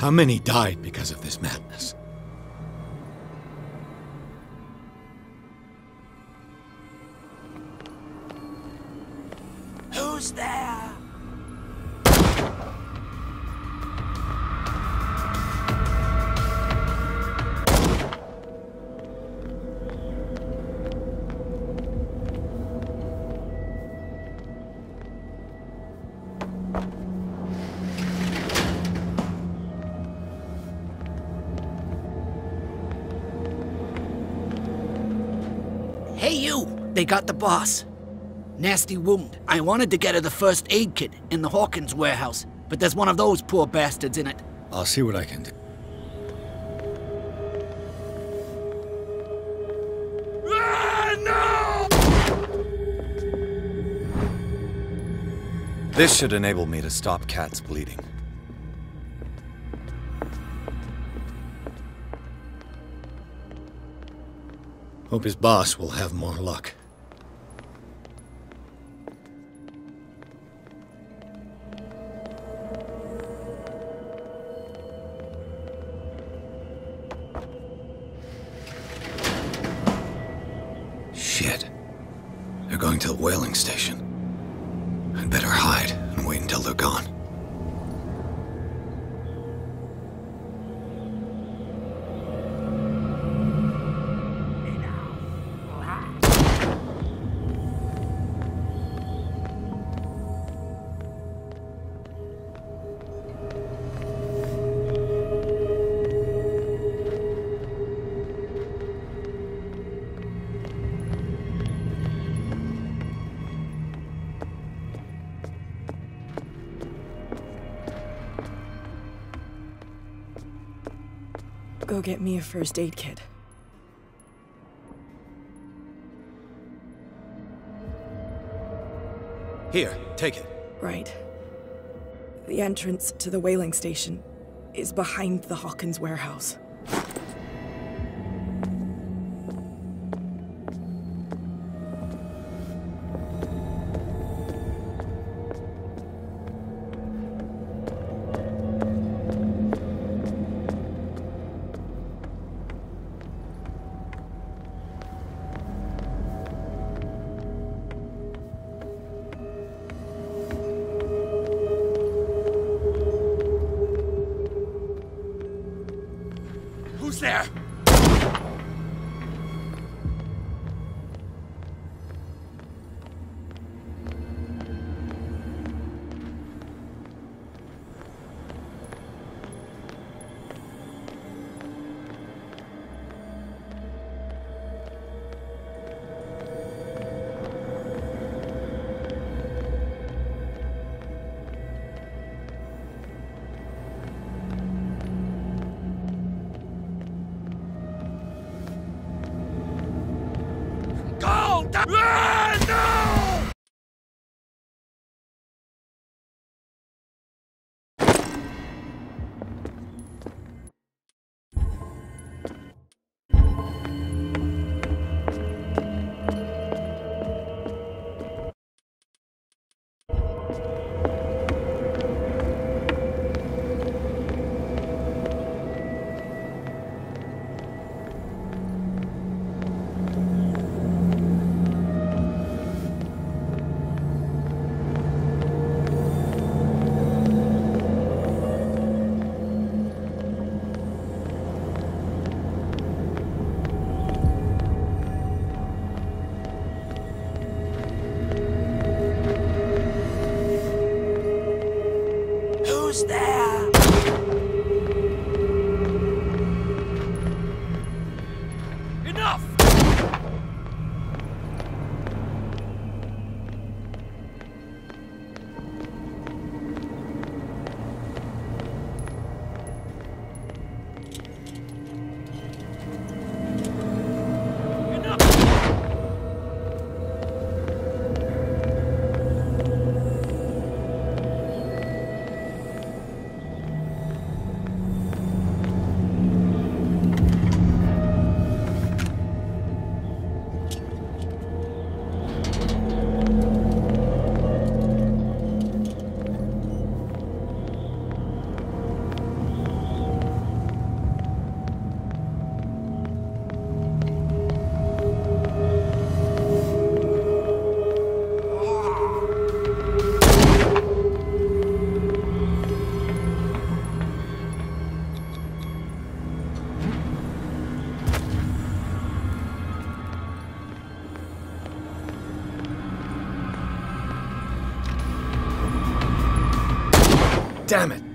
How many died because of this madness? Who's there? Hey, you! They got the boss. Nasty wound. I wanted to get her the first aid kit in the Hawkins warehouse, but there's one of those poor bastards in it. I'll see what I can do. Ah, no! This should enable me to stop Kat's bleeding. Hope his boss will have more luck. Shit. They're going to the whaling station. I'd better hide and wait until they're gone. Go get me a first aid kit. Here, take it. Right. The entrance to the whaling station is behind the Hawkins warehouse. Who's there? Go! Ah, no! Who's there? Enough! Damn it!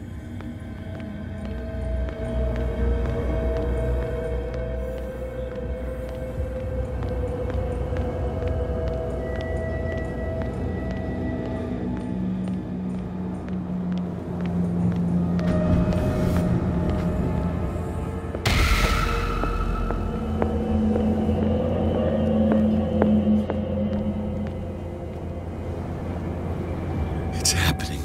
It's happening.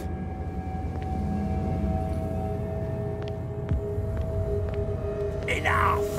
Enough!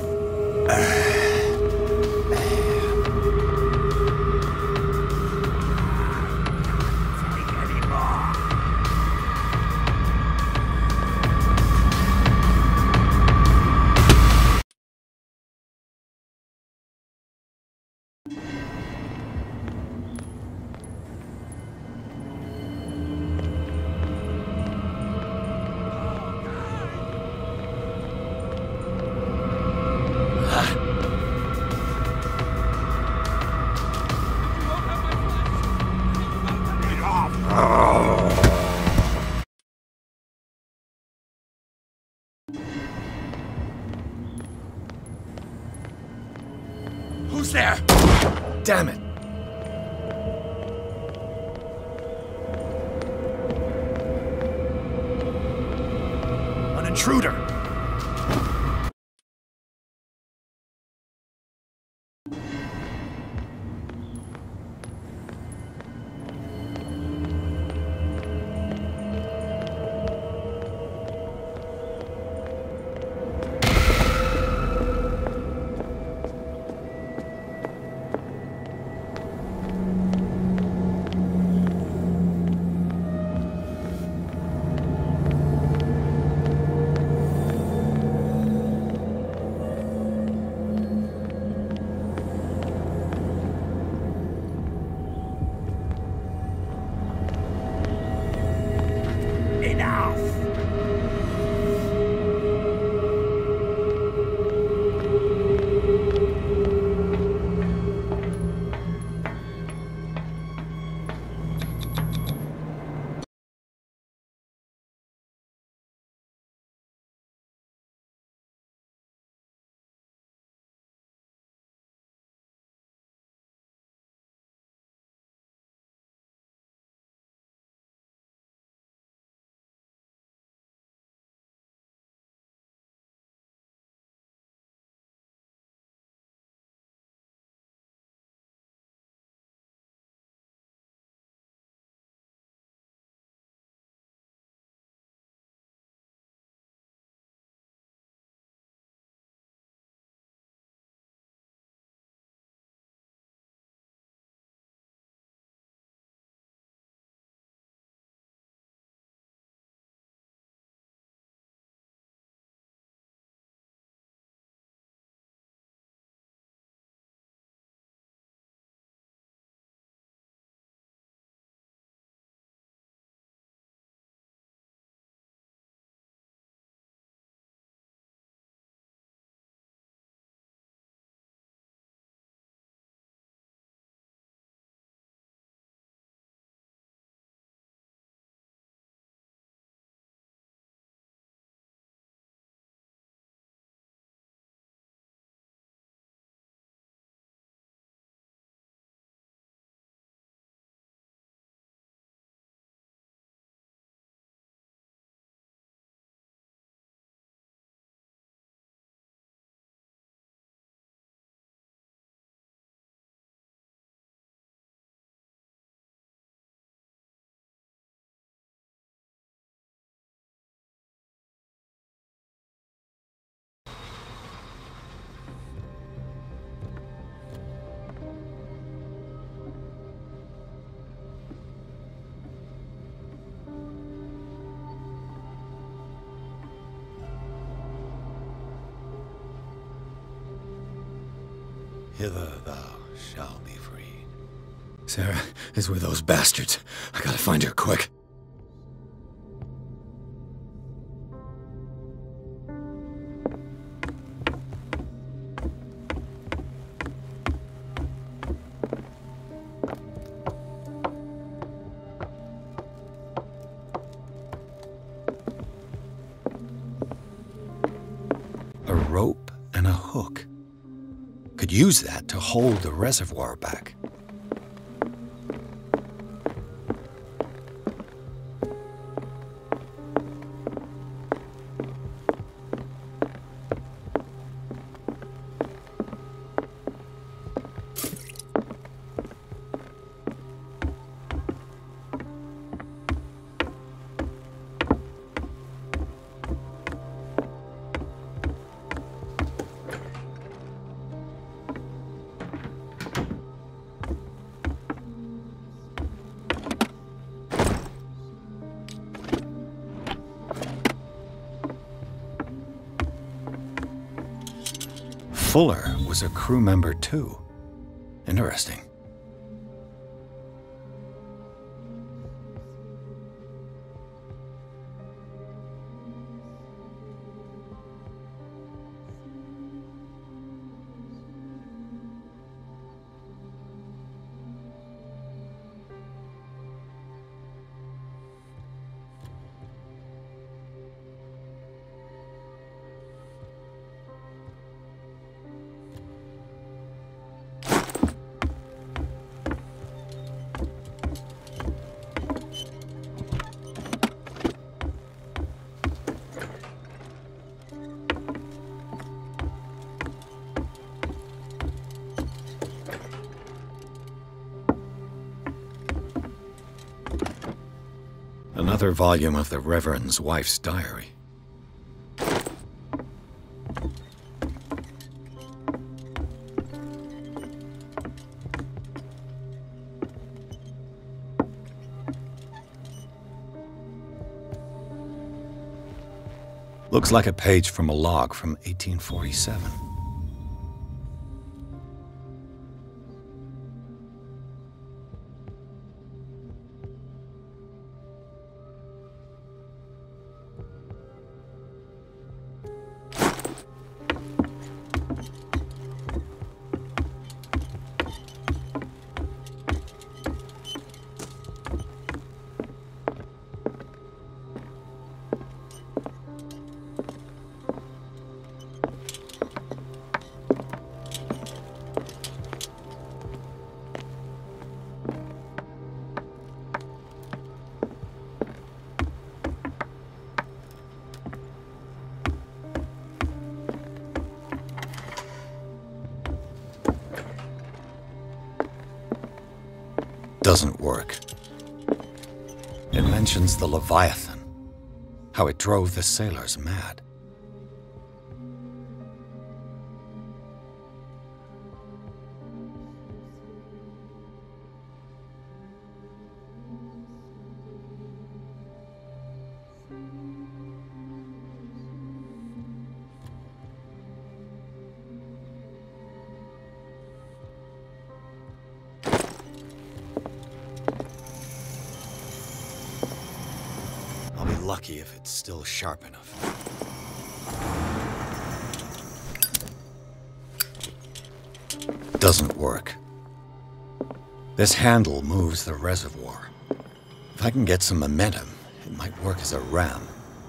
Who's there? Damn it! An intruder! Hither thou shalt be freed. Sarah is with those bastards. I gotta find her quick. could use that to hold the reservoir back. Fuller was a crew member too. Interesting. Another volume of the Reverend's wife's diary. Looks like a page from a log from 1847. Doesn't work. It mentions the Leviathan, how it drove the sailors mad. Lucky if it's still sharp enough. Doesn't work. This handle moves the reservoir. If I can get some momentum, it might work as a ram.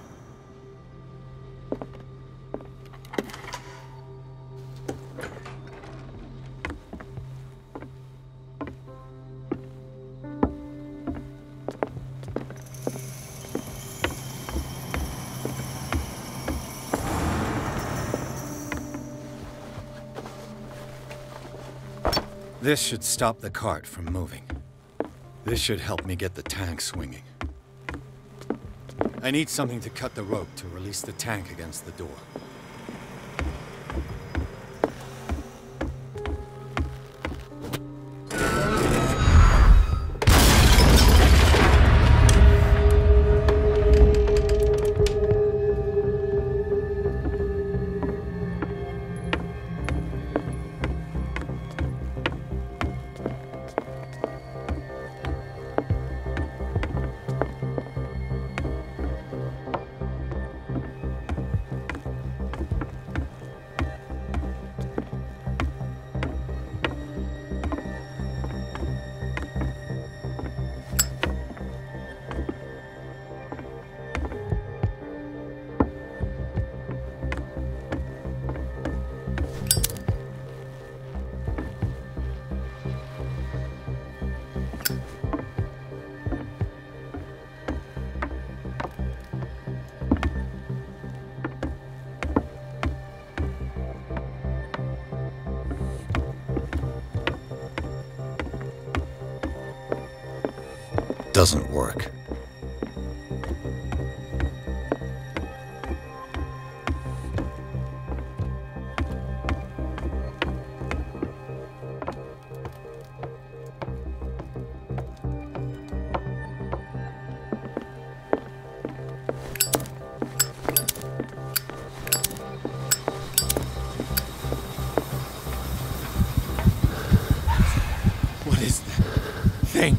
This should stop the cart from moving. This should help me get the tank swinging. I need something to cut the rope to release the tank against the door. doesn't work. What is that thing?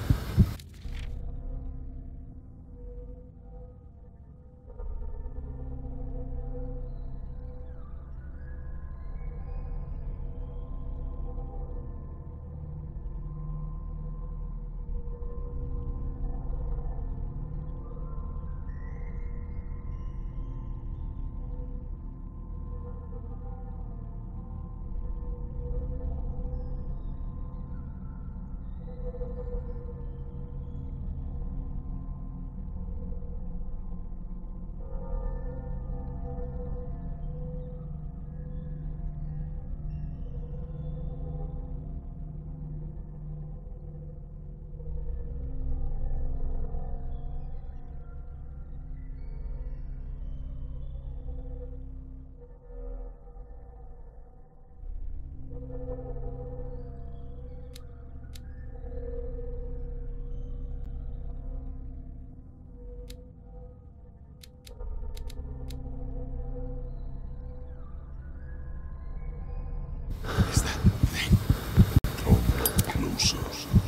Is that thing? Come closer.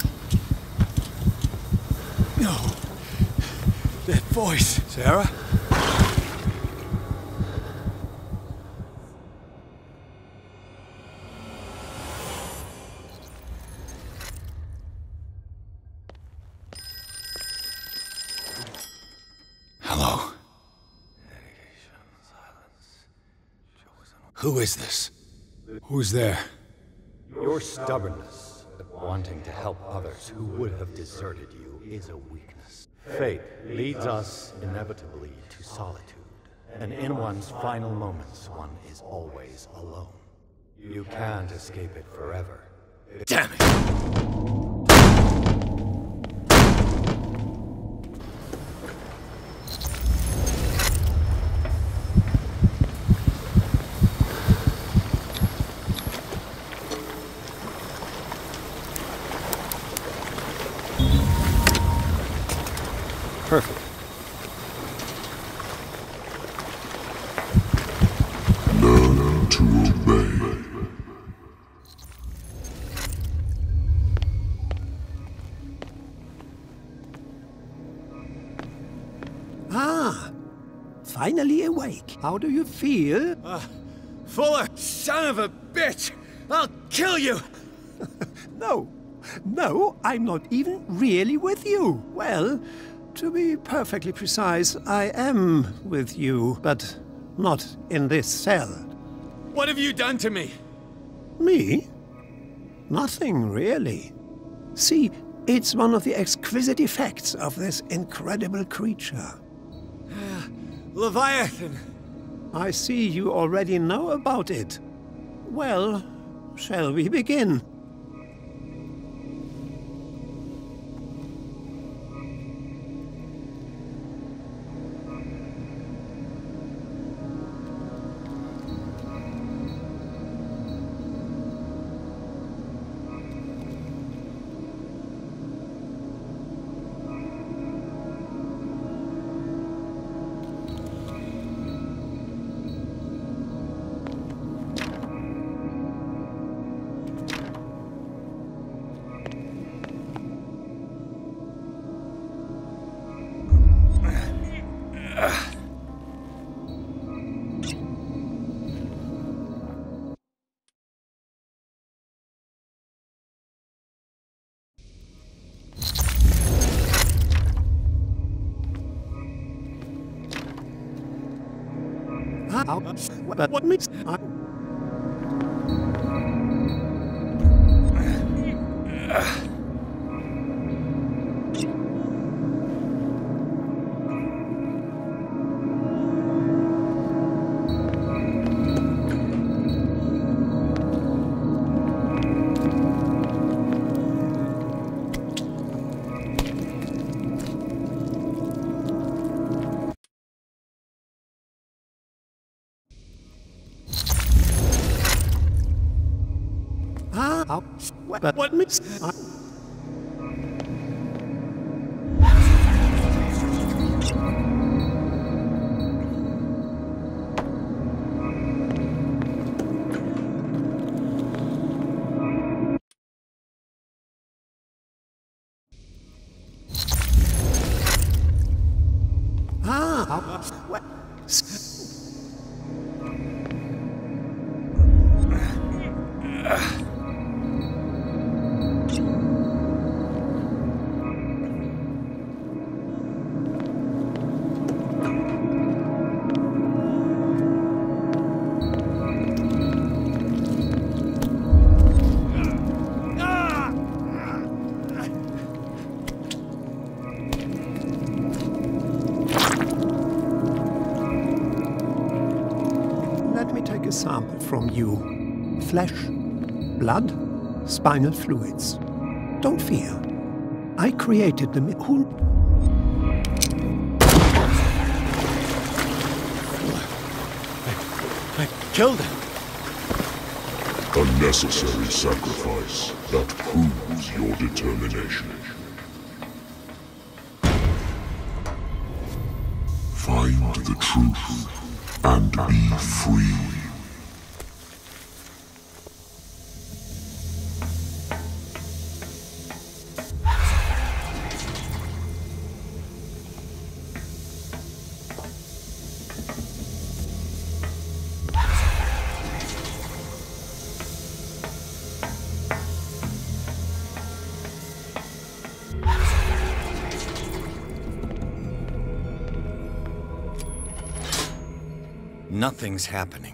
No. That voice. Sarah? Hello. Who is this? Who's there? Your stubbornness, wanting to help others who would have deserted you, is a weakness. Fate leads us inevitably to solitude, and in one's final moments, one is always alone. You can't escape it forever. Damn it! Perfect. Learn to obey. Ah, finally awake. How do you feel? Fuller, son of a bitch! I'll kill you! No, I'm not even really with you. Well, to be perfectly precise, I am with you, but not in this cell. What have you done to me? Me? Nothing, really. See, it's one of the exquisite effects of this incredible creature. Leviathan! I see you already know about it. Well, shall we begin? But what makes What makes... Let me take a sample from you. Flesh, blood, spinal fluids. Don't fear. I created them. Who... I killed him. A necessary sacrifice that proves your determination. Find the truth and be free. Nothing's happening.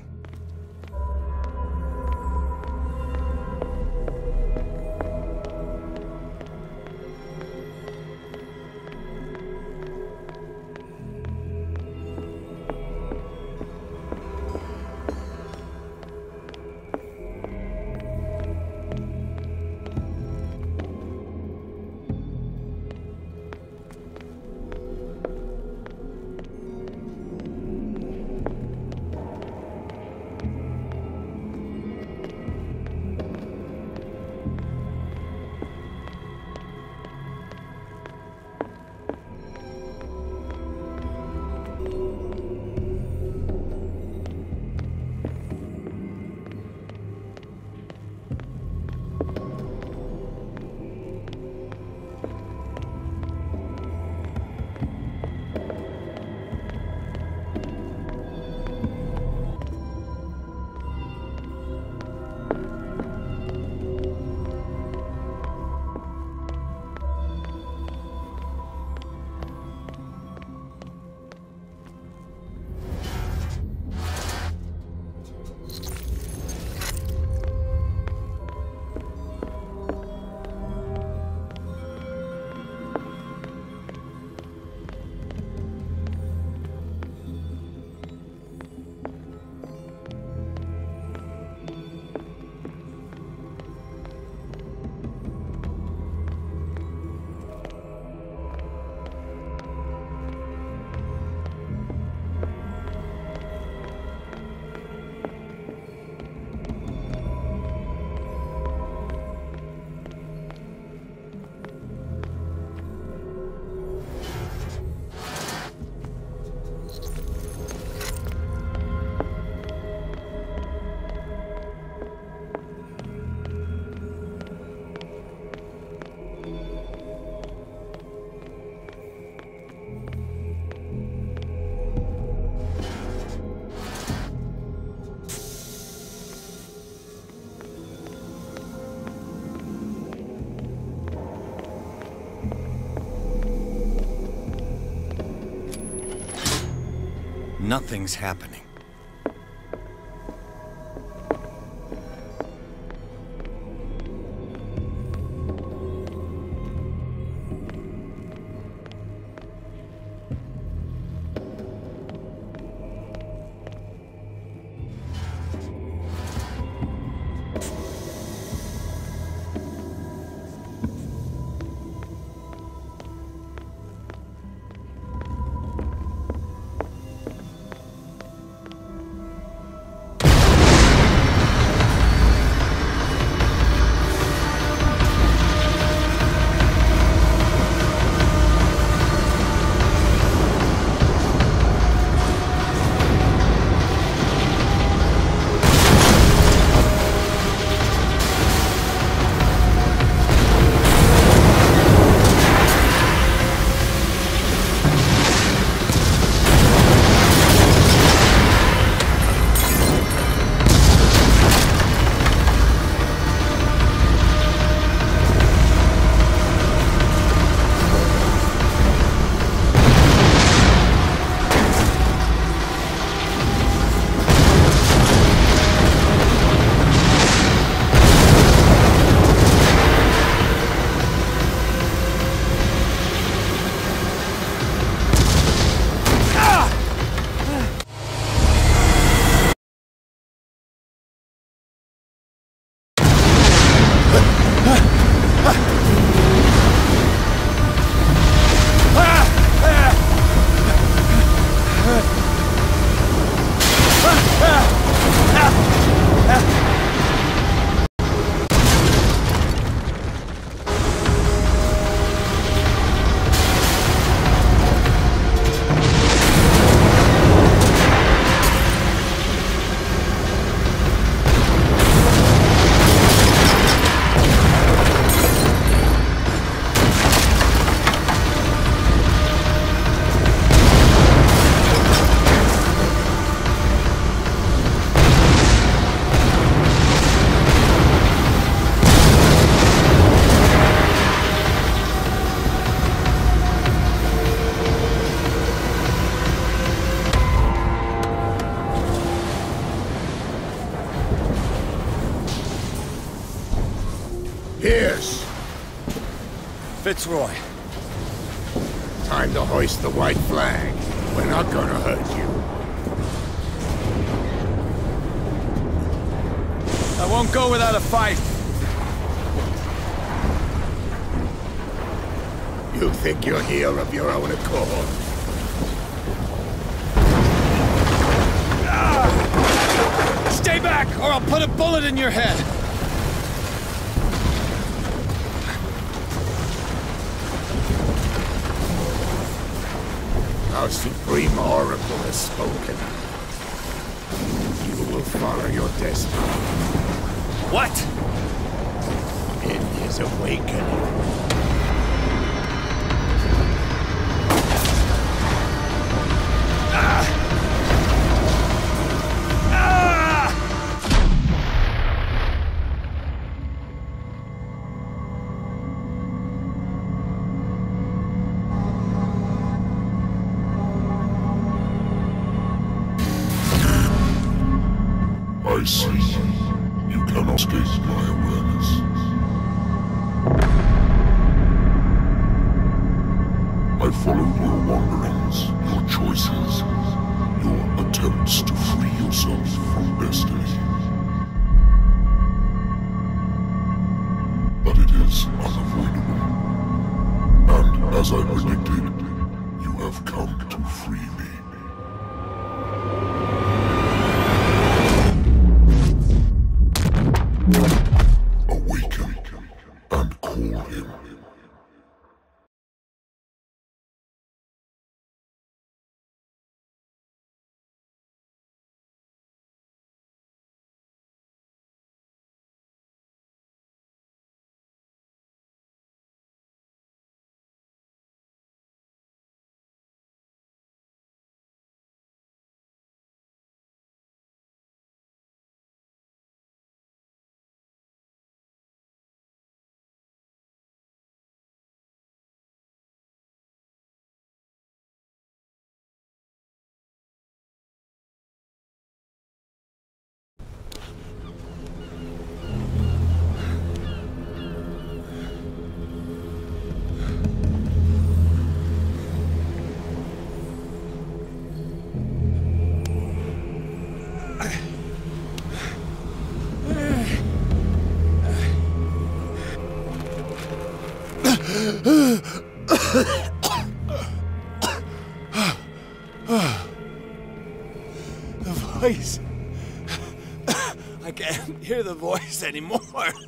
Nothing's happening. Pierce! Fitzroy. Time to hoist the white flag. We're not gonna hurt you. I won't go without a fight. You think you're here of your own accord? Stay back, or I'll put a bullet in your head! Our Supreme Oracle has spoken. You will follow your destiny. What? In his awakening. I see. You cannot escape my awareness. I followed your wanderings, your choices, your attempts to free yourself from destiny. But it is unavoidable. And as I predicted, you have come to free me. Awaken and call him. The voice. I can't hear the voice anymore.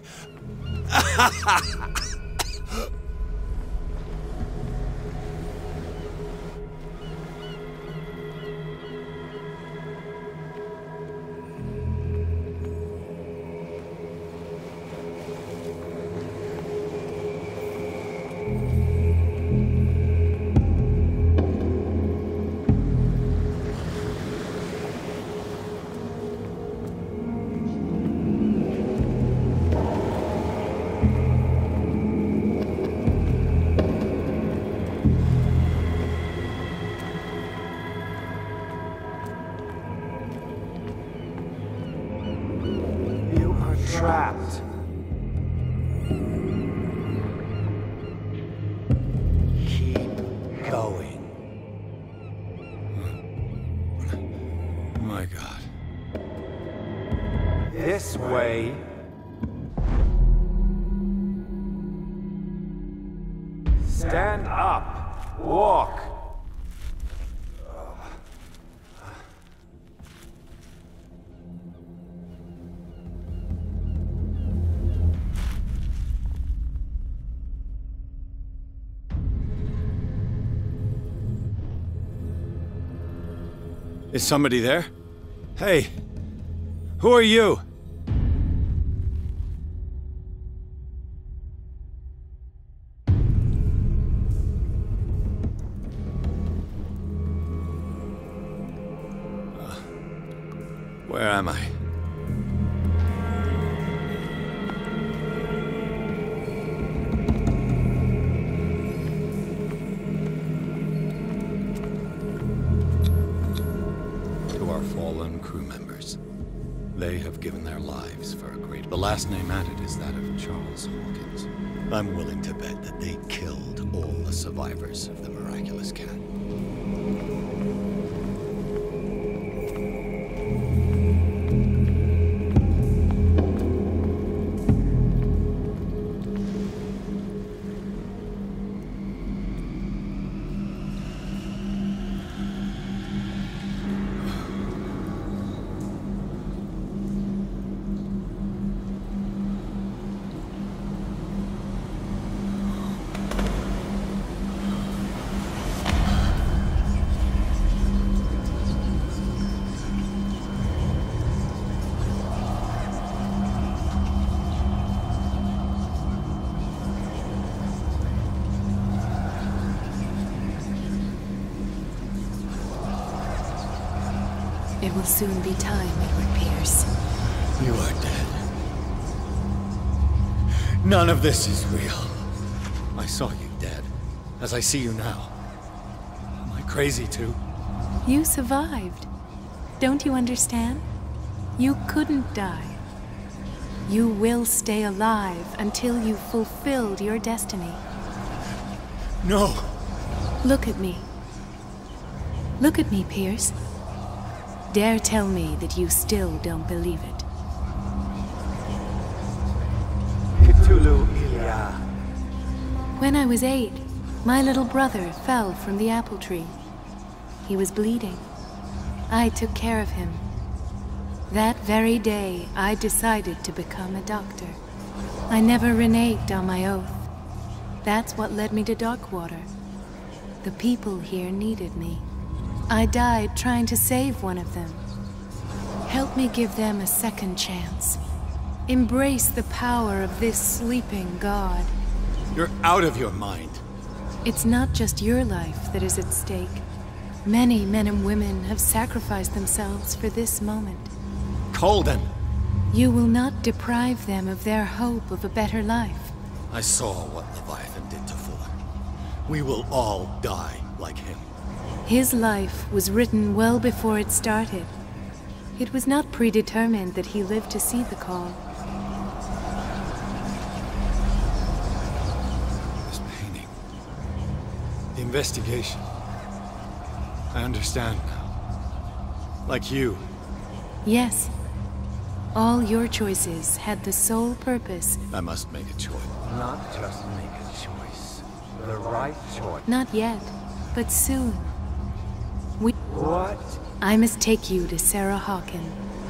Trapped. Keep going. My God. This way. Stand up. Walk. Is somebody there? Hey, who are you? Where am I? Fallen crew members. They have given their lives for a great... The last name added is that of Charles Hawkins. I'm willing to bet that they killed all the survivors of the miraculous cat. It will soon be time, Edward Pierce. You are dead. None of this is real. I saw you dead, as I see you now. Am I crazy too? You survived. Don't you understand? You couldn't die. You will stay alive until you've fulfilled your destiny. No! Look at me. Look at me, Pierce. Dare tell me that you still don't believe it. Cthulhu Ilia. When I was 8, my little brother fell from the apple tree. He was bleeding. I took care of him. That very day, I decided to become a doctor. I never reneged on my oath. That's what led me to Darkwater. The people here needed me. I died trying to save one of them. Help me give them a second chance. Embrace the power of this sleeping god. You're out of your mind. It's not just your life that is at stake. Many men and women have sacrificed themselves for this moment. Colden! You will not deprive them of their hope of a better life. I saw what Leviathan did to Fuller. We will all die like him. His life was written well before it started. It was not predetermined that he lived to see the call. This painting. The investigation. I understand now. Like you. Yes. All your choices had the sole purpose. I must make a choice. Not just make a choice. The right choice. Not yet, but soon. What? I must take you to Sarah Hawken.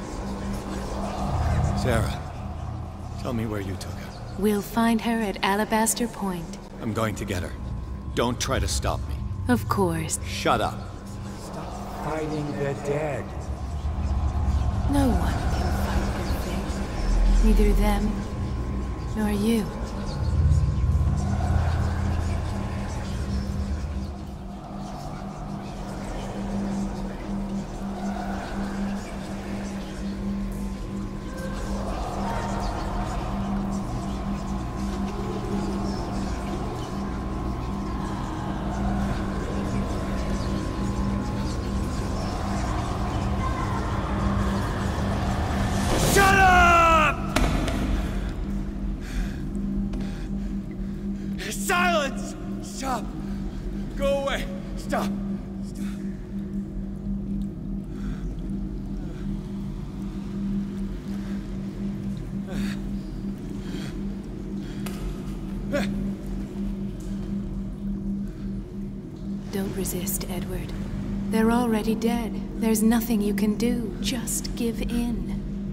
Sarah, tell me where you took her. We'll find her at Alabaster Point. I'm going to get her. Don't try to stop me. Of course. Shut up. Stop fighting the dead. No one can fight their fate. Neither them, nor you. Silence! Stop! Go away! Stop! Don't resist, Edward. They're already dead. There's nothing you can do. Just give in.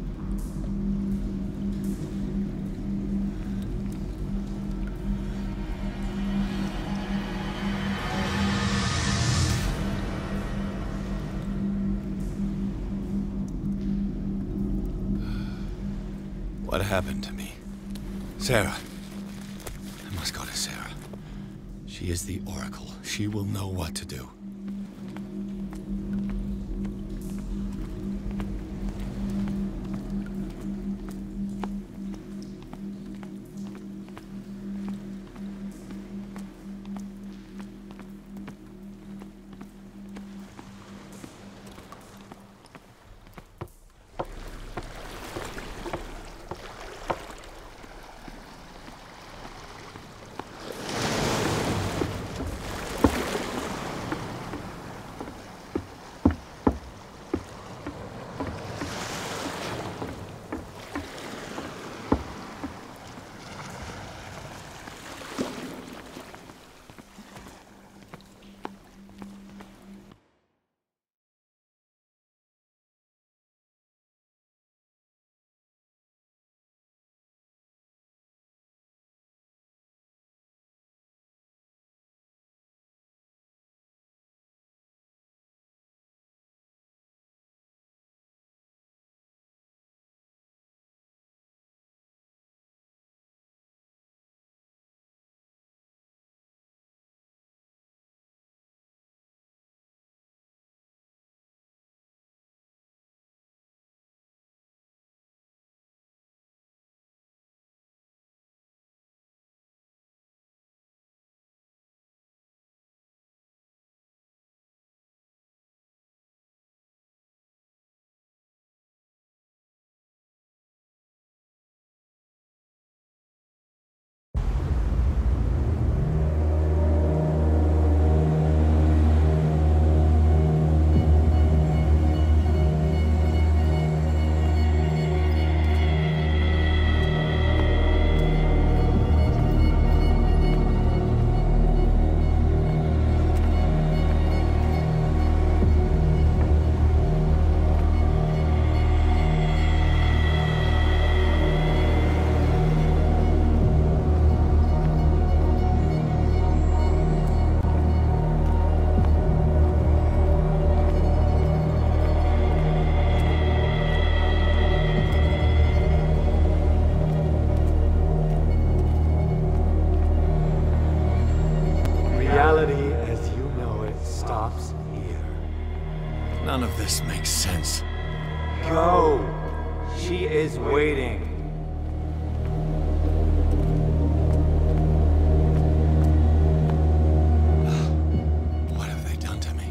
What happened to me? Sarah. I must go to Sarah. She is the Oracle. She will know what to do. None of this makes sense. Go! She is waiting. What have they done to me?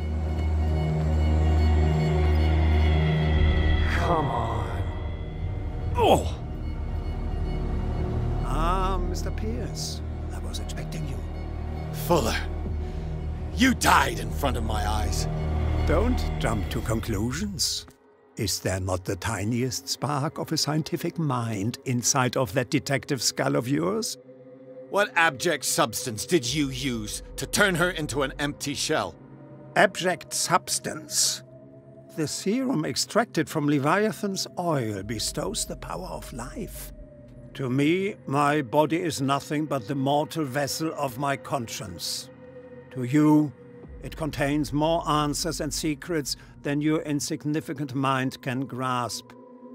Come on. Oh! Mr. Pierce, I was expecting you. Fuller, you died in front of my eyes. Don't jump to conclusions. Is there not the tiniest spark of a scientific mind inside of that detective skull of yours? What abject substance did you use to turn her into an empty shell? Abject substance. The serum extracted from Leviathan's oil bestows the power of life. To me, my body is nothing but the mortal vessel of my conscience. To you, it contains more answers and secrets than your insignificant mind can grasp.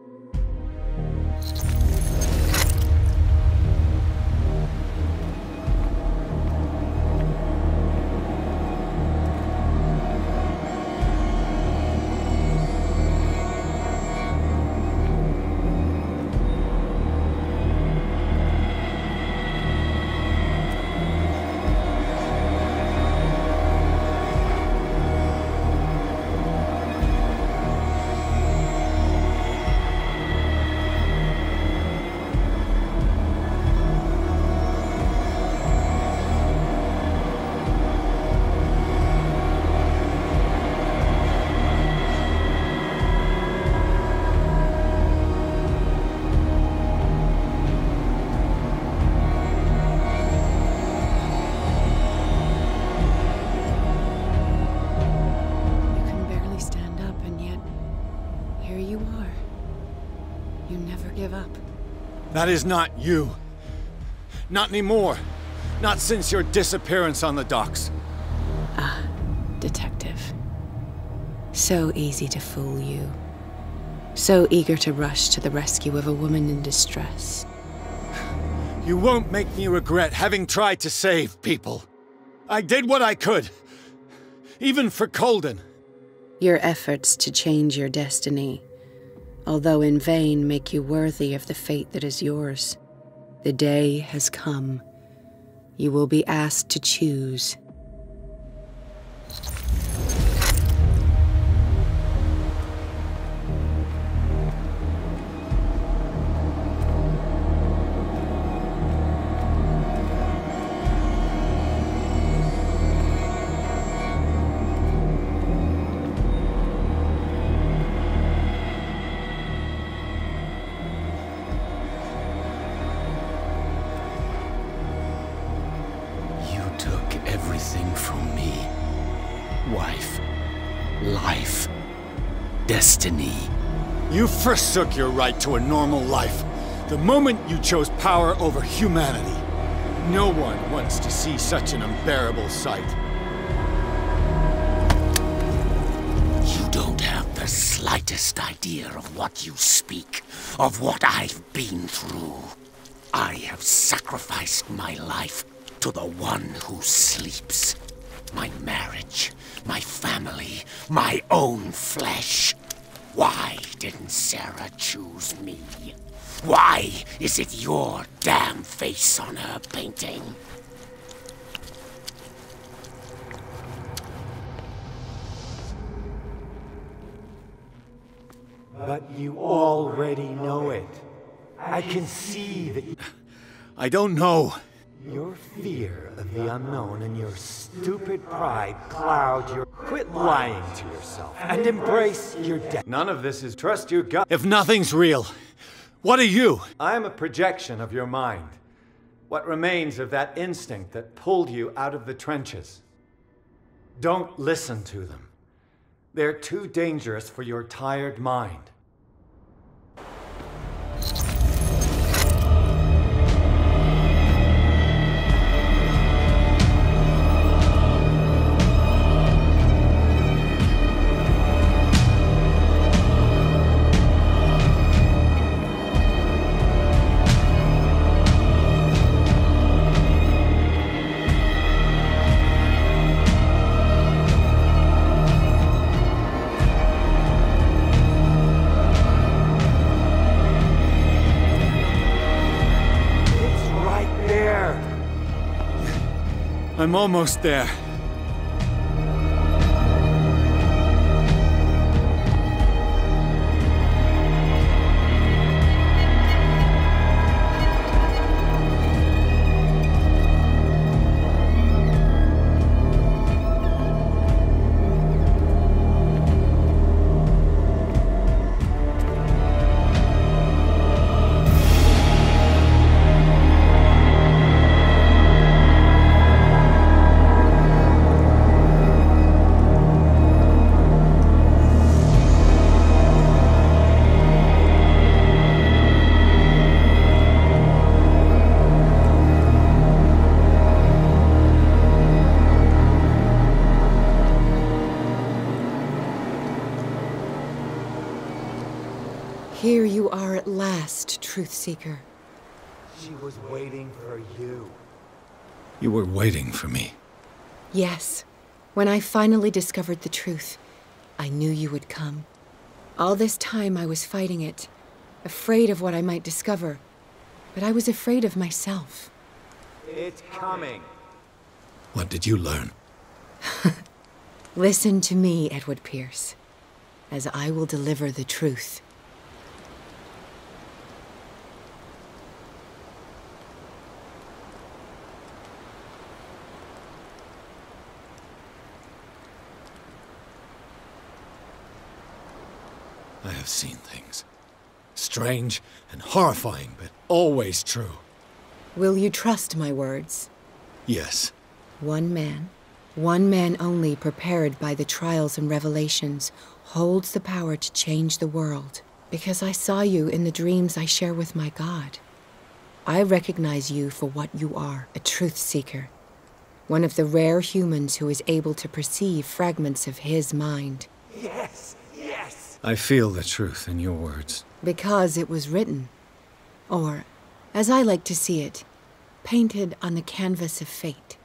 That is not you. Not anymore. Not since your disappearance on the docks. Ah, detective. So easy to fool you. So eager to rush to the rescue of a woman in distress. You won't make me regret having tried to save people. I did what I could. Even for Colden. Your efforts to change your destiny, although in vain, make you worthy of the fate that is yours. The day has come. You will be asked to choose. Everything from me. Wife. Life. Destiny. You forsook your right to a normal life. The moment you chose power over humanity. No one wants to see such an unbearable sight. You don't have the slightest idea of what you speak, of what I've been through. I have sacrificed my life to the one who sleeps. My marriage, my family, my own flesh. Why didn't Sarah choose me? Why is it your damn face on her painting? But you already know it. I can see that I don't know. Your fear of the unknown and your stupid pride cloud your... Quit lying to yourself and embrace your death. None of this is trust your gut. If nothing's real, what are you? I am a projection of your mind. What remains of that instinct that pulled you out of the trenches. Don't listen to them. They're too dangerous for your tired mind. I'm almost there. Here you are at last, Truth Seeker. She was waiting for you. You were waiting for me. Yes. When I finally discovered the truth, I knew you would come. All this time I was fighting it, afraid of what I might discover, but I was afraid of myself. It's coming. What did you learn? Listen to me, Edward Pierce, as I will deliver the truth. I have seen things. Strange and horrifying, but always true. Will you trust my words? Yes. One man only prepared by the trials and revelations, holds the power to change the world. Because I saw you in the dreams I share with my God. I recognize you for what you are, a truth seeker. One of the rare humans who is able to perceive fragments of his mind. Yes, yes! I feel the truth in your words. Because it was written. Or, as I like to see it, painted on the canvas of fate.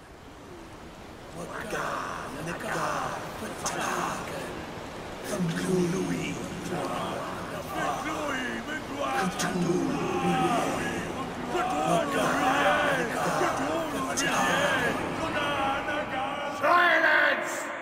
Silence!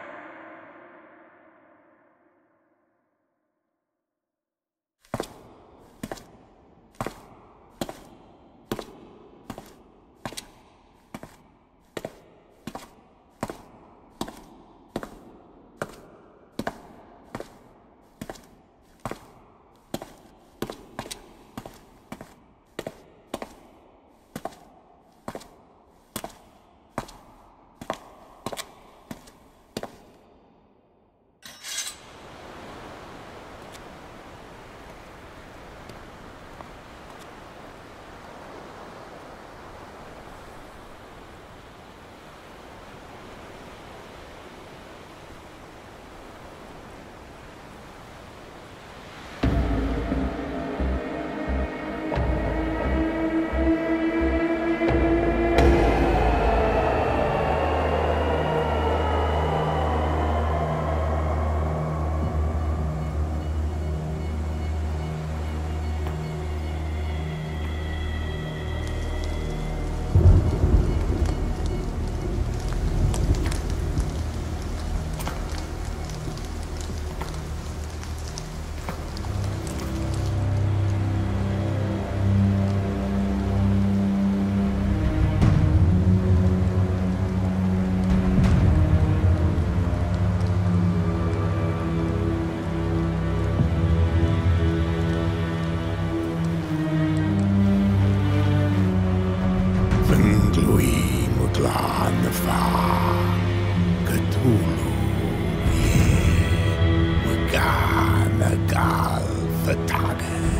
Cthulhu, ye, Wagana Gal Fatane.